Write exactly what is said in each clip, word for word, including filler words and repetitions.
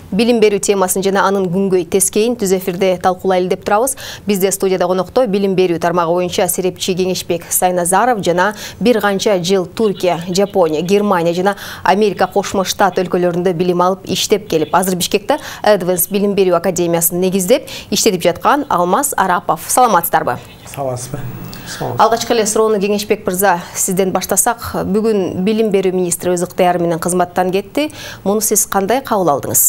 Билим берүү темасын жана анын күнгөй тескейин түз эфирде талкуулайлы деп турабыз. Бизде студияда конокто билим берүү тармагы боюнча серепчи Кеңешбек Сайназаров жана бир канча жыл Туркия, Жапония, Германия жана Америка Кошмо Штат өлкөлөрүндө билим алып иштеп келип, азыр Бишкекте Эдвенс билим берүү академиясын негиздеп иштетип жаткан Алмаз Арапов. Саламатсыздарбы? Саламатсызбы? Алгачкы эле суроону Кеңешбек мырза сизден баштасак, бүгүн билим берүү министри өз ыктыяры менен кызматтан кетти. Муну сиз кандай кабыл алдыңыз?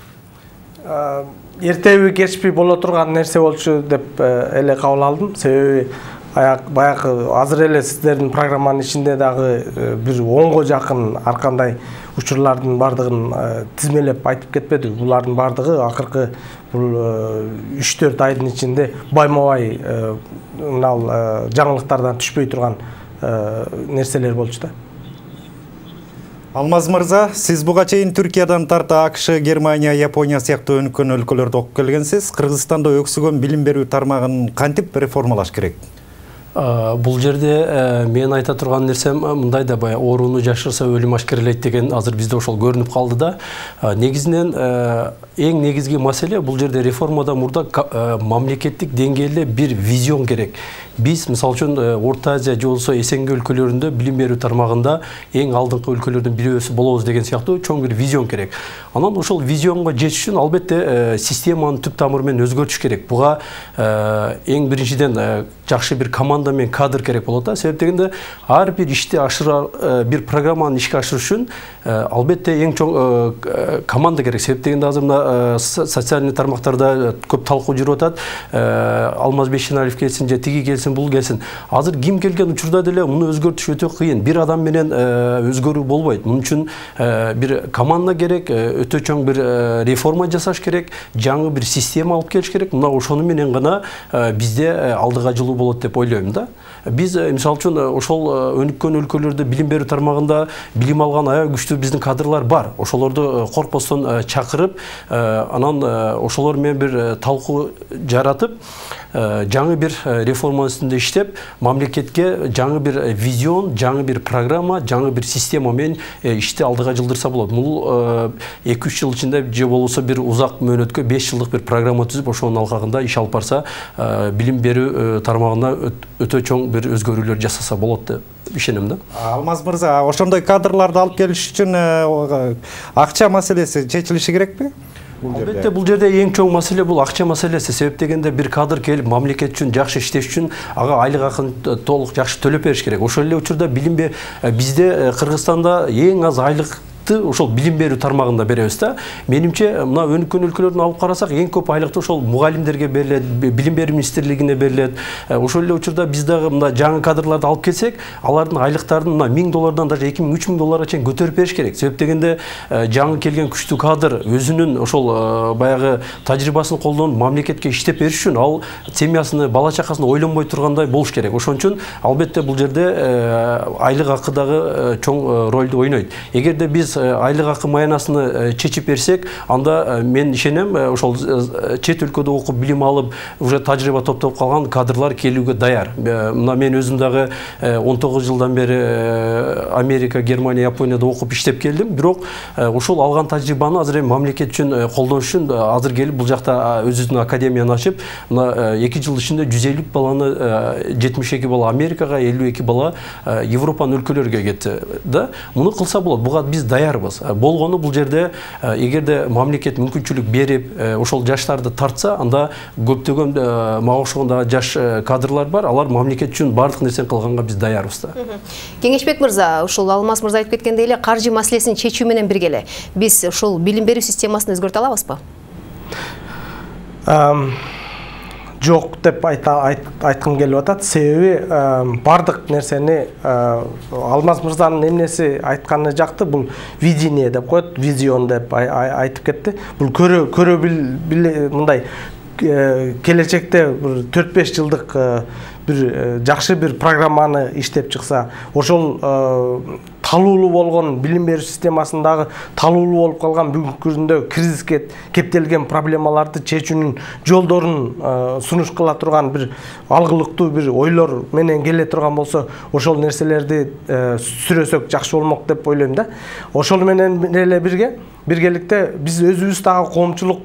Эртеби кечпей боло турган нерсе болчу деп эле кабыл алдым. Себеби баягы азыр эле сиздердин программанын ичинде дагы бир онго жакын ар кандай учурлардын бардыгын тизмелеп айтып кетпедик. Булардын бардыгы акыркы бул үч төрт айдын ичинде байма-бай мынал жаңылыктардан түшпөй турган нерселер болчу да. Алмаз мырза, сиз буга чейин Түркиядан тарта АКШ, Германия, Япония сыяктуу өнүккөн өлкөлөрдө окуп келгенсиз. Кыргызстанда өксүгөн билим берүү тармагын кантип реформалаш керек? Бул жерде мен айта турган нерсем мындай да, бая ооруну жашырса өлүм ашкерелейт деген азыр бизде ошол көрүнүп калды да. Негизинен эң негизги маселе бул жерде реформадан мурда мамлекеттик деңгээлде бир визион керек. Биз мисалы үчүн Орто Азия же болбосо Эсенге өлкөлөрүндө билим берүү тармагында эң алдыңкы өлкөлөрдүн бирөөсү болобуз деген сыяктуу чоң бир визион керек. Анан ошол визионго жетиш үчүн албетте системаны түп тамыры менен өзгөртүш керек. Буга эң биринчиден жакшы бир команда мен кадр керек болот да. Себеп дегенде ар бир ишти ашыра бир программаны ишке ашырыш үчүн албетте эң чоң команда керек. Себеп дегенде азыр мына социалдык тармактарда көп талкуу жүрүп атат. Алмаз Бейшеналиев келсин же тиги келсин, бул келсин. Азыр ким келген учурда деле муну өзгөртүш өтө кыйын. Бир адам менен өзгөрүү болбойт. Мунун үчүн бир команда керек, өтө чоң бир реформа жасаш керек, жаңы бир система алып келиш керек. Мына ошону менен гана бизде алдыга жылуу болот деп ойлойм да. Биз мисалы үчүн ошол өнүккөн өлкөлөрдө билим берүү тармагында билим алган аябай күчтүү биздин кадрлар бар. Ошолорду коркпостон чакырып, анан ошолор менен бир талкуу жаратып, жаңы бир реформа үстүндө иштеп, мамлекетке жаңы бир визион, жаңы бир программа, жаңы бир система менен ишти алдыга жылдырса болот. Бул эки үч жыл ичинде же болбосо бир узак мөөнөткө беш жылдык бир программа түзүп, ошонун алкагында иш алып барса, билим берүү тармагында өтө чоң бир өзгөрүүлөр жасаса болот деп ишенем да. Алмаз мырза, ошондой кадрларды алып келиш үчүн акча маселеси чечилиши керекпи? Албетте бул жерде эң чоң маселе бул акча маселеси. Себеп дегенде бир кадр келип мамлекет үчүн жакшы иштеш үчүн ага айлык акын толук жакшы төлөп бериш керек. Ошол эле учурда билим бизде Кыргызстанда эң аз айлык ошол билим берүү тармагында беребиз да. Менимче мына өнүккөн өлкөлөрдүн алып карасак, эң көп айлыкты ошол мугалимдерге берилет, билим берүү министрлигине берилет. Ошол эле учурда биз дагы мына жаңы кадрларды алып келсек, алардын айлыктарын мына миң доллардан даже эки миң үч миң долларга чейин көтөрүп бериш керек. Себеп дегенде жаңы келген күчтүү кадр өзүнүн ошол баягы тажрыйбасын колдонуп мамлекетке иштеп бериш үчүн ал семьясыны, бала чакасын ойлонбой тургандай болуш керек. Ошон үчүн албетте бул жерде айлык акы дагы чоң ролду ойнойт. Эгерде биз айлык акы маянасыны чечип берсек, анда мен ишенем, ошол чет өлкөдө окуп билим алып, уже тажрыйба топтоп калган кадрлар келүүгө даяр. Мына мен өзүм дагы он тогуз жылдан бери Америка, Германия, Японияда окуп иштеп келдим. Бирок ошол алган тажрыйбаны азыр эми мамлекет үчүн колдонуш үчүн азыр келип бул жакта өзүнүн академияны ачып, мына эки жыл ичинде жүз элүү баланы, жетимиш эки бала Америкага, элүү эки бала Европанын өлкөлөрүгө кетти да. Муну кылса болот. Буга биз даяр. Болгону бул жерде эгерде мамлекет мүмкүнчүлүк берип, ошол жаштарды тартса, анда көптөгөн мага окшогон жаш кадрлар бар. Алар мамлекет үчүн бардык нерсени кылганга биз даярбыз да. Кеңешбек мырза, ушул Алмаз мырза айтып кеткендей эле каржы маселесин чечүү менен бирге эле биз ушул билим берүү системасын өзгөртө алабызбы? Жок деп айткым келип атат. Себеби бардык нерсени Алмаз мырзанын эмнеси айтканы жакты, бул видение деп коет, визион деп айтып кетти. Бул көрө көрө бил мындай келечекте бир төрт беш жылдык бир жакшы бир программаны иштеп чыкса, ошол талуулуу болгон билим берүү системасындагы талуулуу болуп калган бүгүнкү күндө кризиске кептелген проблемаларды чечүүнүн жолдорун сунуш кыла турган бир алгылыктуу бир ойлор менен келе турган болсо, ошол нерселерди сүрөсөк жакшы болмок деп ойлойм да. Ошол менен эле бирге биргеликте биз өзүбүз дагы коомчулук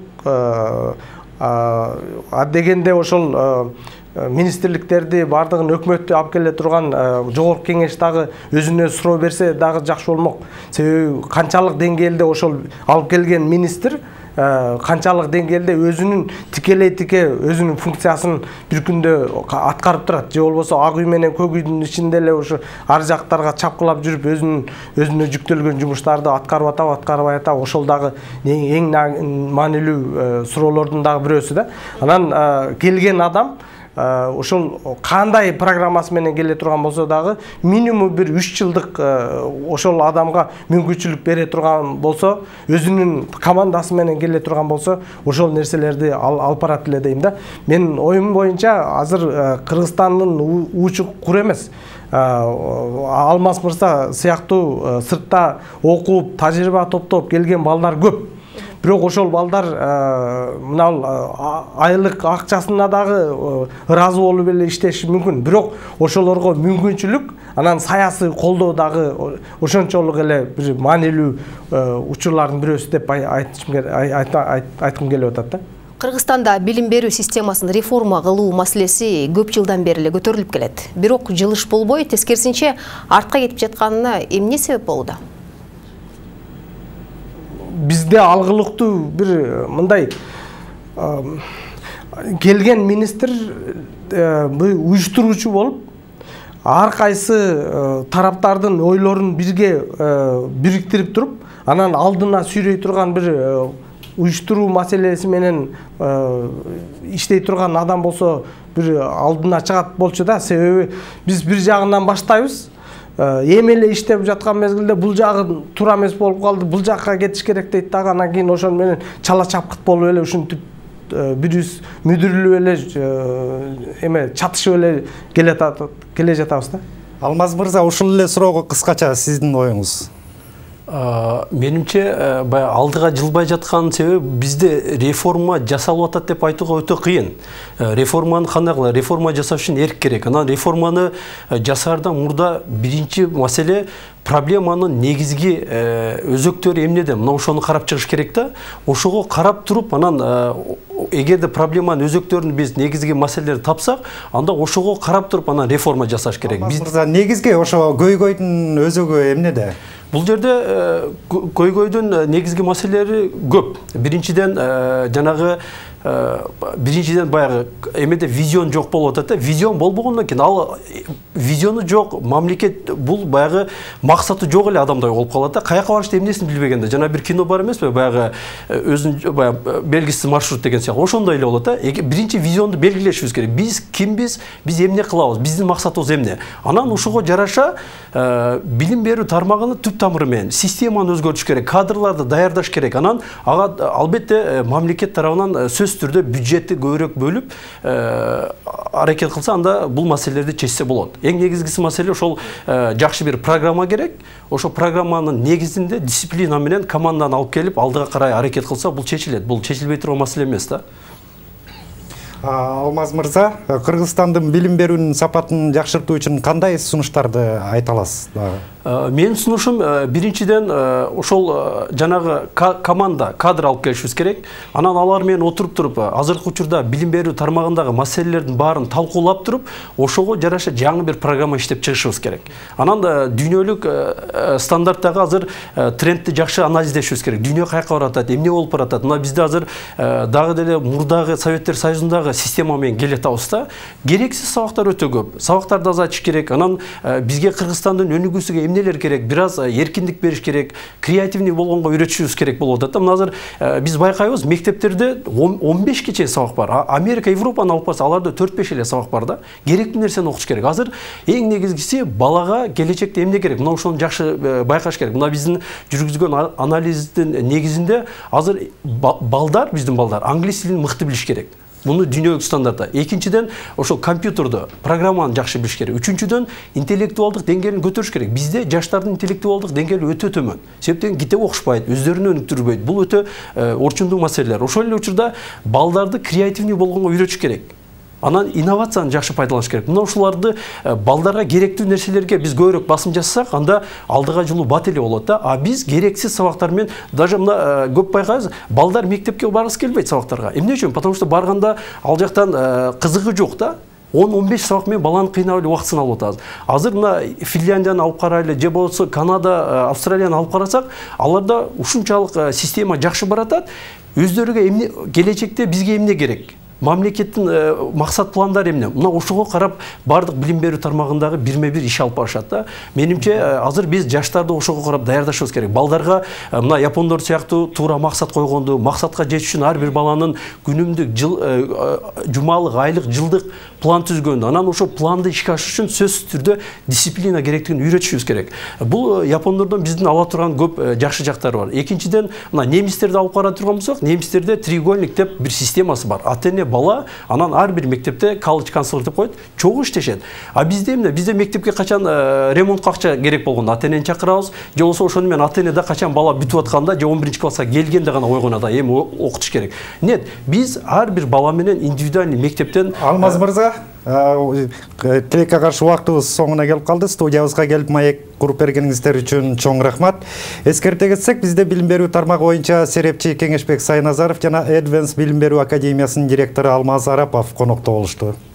дегенде ошол министрликтерди бардыгын өкмөттү алып келе турган жогорку кеңеш дагы өзүнө суроо берсе дагы жакшы болмок. Себеби канчалык деңгээлде ошол алып келген министр канчалык деңгээлде өзүнүн тикелей тике өзүнүн функциясын бир күндө аткарып турат, же болбосо ак үй менен көк үйдүн ичинде эле ошо ар жактарга чапкылап жүрүп өзүнүн өзүнө жүктөлгөн жумуштарды аткарып атабы, аткарбай атабы, ошол дагы эң маанилүү суроолордун дагы бирөөсү да. Анан келген адам ошол кандай программасы менен келе турган болсо дагы минимум бир үч жылдык ошол адамга мүмкүнчүлүк бере турган болсо, өзүнүн командасы менен келе турган болсо, ошол нерселерди алып барат эле дейм да. Мен оюм боюнча азыр Кыргызстандын учу кур эмес. Алмаз мырза сыяктуу сыртта окуп, тажрыйба топтоп келген балдар көп. Бирок ошол балдар мына айлык акчасына дагы ыраазы болуп эле иштеши мүмкүн. Бирок ошолорго мүмкүнчүлүк, анан саясий колдоо дагы ошончолук эле бир маанилүү учурлардын бирөөсү деп айткым келип атат да. Кыргызстанда билим берүү системасын реформа кылуу маселеси көп жылдан бери эле көтөрүлүп келет. Бирок жылыш болбой, тескерисинче артка кетип жатканына эмне себеп болду? Бизде алгылыктуу бир мындай келген министр уюштуруучу болуп, ар кайсы тараптардын ойлорун бирге бириктирип туруп, анан алдына сүйрөй турган бир уюштуруу маселеси менен иштей турган адам болсо бир алдына чыгат болчу да. Себеби биз бир жагынан баштайбыз, эми эле иштеп жаткан мезгилде бул жагы туура эмес болуп калды, бул жакка кетиш керек дейт дагы, анан кийин ошол менен чала чапкыт болуп эле ушинтип бирибиз мүдүрүлүп эле эме чатышып эле келе жатабыз да. Алмаз мырза, ушул эле суроого кыскача сиздин оюңуз? Менимче баягы алдыга жылбай жаткан себеби бизде реформа жасалып атат деп айтууга өтө кыйын. Реформаны кандай кылат? Реформа жасаш үчүн эрк керек. Анан реформаны жасаардан мурда биринчи маселе проблеманын негизги өзөктөрү эмнеде? Мына ошону карап чыгыш керек да. Ошого карап туруп, анан эгерде проблеманын өзөктөрүн биз негизги маселелерди тапсак, анда ошого карап туруп анан реформа жасаш керек. Биз мырза, негизги ошо көйгөйдүн өзөгү эмнеде? Бул жерде көйгөйдүн негизги маселелери көп. Биринчиден жанагы биринчиден баягы эмеде визион жок болуп атат да. Визион болбогондон кийин ал визиону жок, мамлекет бул баягы максаты жок эле адамдай болуп калат да. Каяка барышты эмнесин билбегенде. Жана бир кино бар эмеспи? Баягы өзүнүн баягы белгисиз маршрут деген сыяктуу. Ошондой эле болот да. Биринчи визионду белгилешибиз керек. Биз кимбиз? Биз эмне кылабыз? Биздин максатыбыз эмне? Анан ошого жараша билим берүү тармагыны түп тамыры менен системаны өзгөртүш керек, кадрларды даярдаш керек. Анан ага албетте мамлекет тарабынан сөз түрдө бюджетти көбүрөөк бөлүп аракет кылса, анда бул маселелерди чечсе болот. Эң негизгиси маселе ошол жакшы бир программа керек. Ошол программанын негизинде дисциплина менен команданы алып келип алдыга карай аракет кылса, бул чечилет. Бул чечилбей турган маселе эмес да. Алмаз мырза, Кыргызстандын билим берүүнүн сапатын жакшыртуу үчүн кандай сунуштарды айта аласыз? Менин сунушум биринчиден ошол жанагы команда, кадр алып келишибиз керек. Анан алар менен отуруп туруп, азыркы учурда билим берүү тармагындагы маселелердин баарын талкуулап туруп, ошого жараша жаңы бир программа иштеп чыгышыбыз керек. Анан дүйнөлүк стандарттагы азыр трендти жакшы анализдешибиз керек. Дүйнө каяка барып атат, эмне болуп баратат? Мына бизде азыр дагы деле мурдагы Советтер Союзундагы система менен келе атабыз да. Керексиз сабактар өтө көп. Сабактарды азайтыш керек. Анан бизге Кыргызстандын өнүгүүсүгө эмнелер керек? Бир аз эркиндик бериш керек, креативный болгонго үйрөтүшүбүз керек болуп атат да. Мына азыр биз байкайбыз, мектептерде он бешке чейин сабак бар. Америка, Европаны алып барса, аларда төрт беш эле сабак бар да. Керектүү нерсени окуш керек. Азыр эң негизгиси балага келечекте эмне керек? Мына ошону жакшы байкаш керек. Мына биздин жүргүзгөн анализдин негизинде азыр балдар, биздин балдар англис тилин мыкты билиш керек. Муну дүйнөлүк стандарты. Экинчиден, ошол компьютерді, программаны жакшы билиш керек. Үчүнчүдөн, интеллектуалдык деңгээлин көтөрүш керек. Бизде жаштардын интеллектуалдык деңгээли өтө төмөн. Себептен китеп окушпайт, өздөрүнө өнүктүрбөйт. Бул өтө орчундуу маселелер. Ошол эле учурда балдарды креативный болгонго үйрөтүш керек. Анан инновацияны жакшы пайдаланыш керек. Мына ушуларды балдарга керектүү нерселерге биз көбүрөөк басым жасасак, анда алдыга жылуу бат эле болот да. А биз керексиз сабактар менен, даже мына көп байкайбыз, балдар мектепке баргысы келбейт сабактарга. Эмне үчүн? Потому что барганда ал жактан кызыгы жок да. он он беш сабак менен баланы кыйнап эле убактысын алып атабыз. Азыр мына Финляндияны алып карайлы, же болбосо Канада, Австралияны алып карасак, аларда ушунчалык система жакшы баратат. Өздөрүгө эмне келечекте бизге эмне керек? Мамлекеттин максат пландары эмне? Мына ошого карап бардык билим берүү тармагындагы бирме-бир иш алып барышат да. Менимче азыр биз жаштарды ошого карап даярдашыбыз керек. Балдарга мына япондор сыяктуу туура максат койгонду, максатка жетиш үчүн ар бир баланын күнүмдүк, жыл, жумалык, айлык, жылдык план түзгөндү. Анан ошо планды ишке ашырыш үчүн сөзсүз түрдө дисциплина керектигин үйрөтүшүбүз керек. Бул япондордон биздин ала турган көп жакшы жактары бар. Экинчиден, мына немистерди алып карап турган болсок, немистерде треугольник деп бир системасы бар. Ата-эне бала, анан ар бир мектепте колледж канцлер деп коет, чогуу иштешет. А бизде эмне? Бизде мектепке качан ремонтка акча керек болгондо ата-энени чакырабыз, же болбосо ошону менен ата-эне да качан бала бүтүп атканда, же он биринчи класска келгенде гана ойгонот, эми окутуш керек. Нет, биз ар бир бала менен индивидуальный мектептен. Алмаз мырза, тилекке каршы убактыбыз соңуна келип калды. Студиябызга келип маек куруп бергениңиздер үчүн чоң рахмат. Эскерте кетсек, бизде билим берүү тармагы боюнча серепчи Кеңешбек Сайназаров жана Advance билим берүү академиясынын директору Алмаз Арапов конокто болушту.